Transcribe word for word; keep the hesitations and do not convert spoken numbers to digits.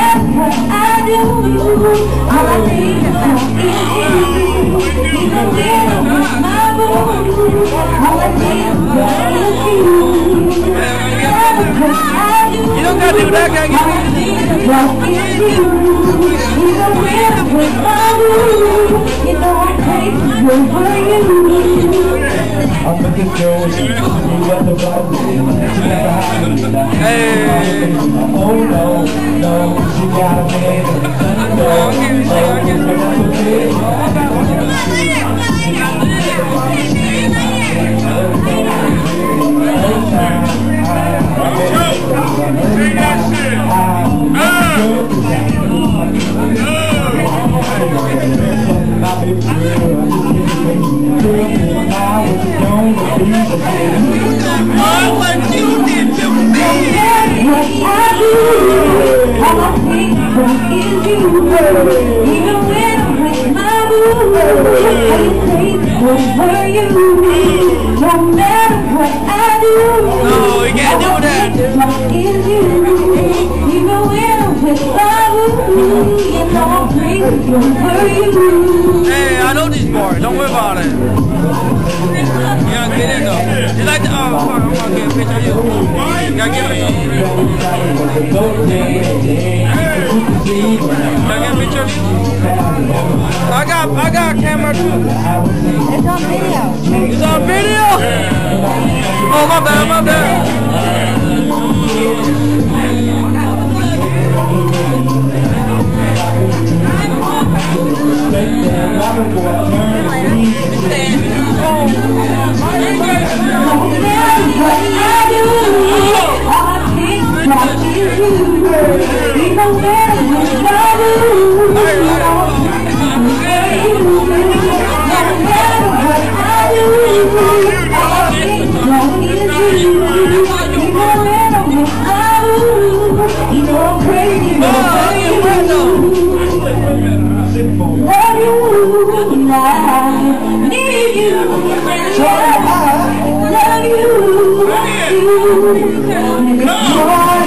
matter what I do, all I think about is you. Even when I'm with my boo, all I think about is you. No matter what I do, You don't gotta do that, all I think about is you. Even when I'm with my boo, you know I'm crazy over you. I'm looking through you got the bubble, you never hide me now. Hey. Oh no, no, you got a man and a son, no. Oh, that's okay. Even when I'm with my boo, I say over you. No matter what I do, No, you can't do that. Is you. Even when I'm with my boo, you know I'm crazy over you. Hey, I know these bars. Don't worry about it. You gotta get in though. You like the, oh, fuck, I'm gonna get a picture of you. You gotta get a picture of you. Can I get a picture of you? I got, I got a camera too. It's on video. It's on video? Oh, my bad, my bad. Love you, love you.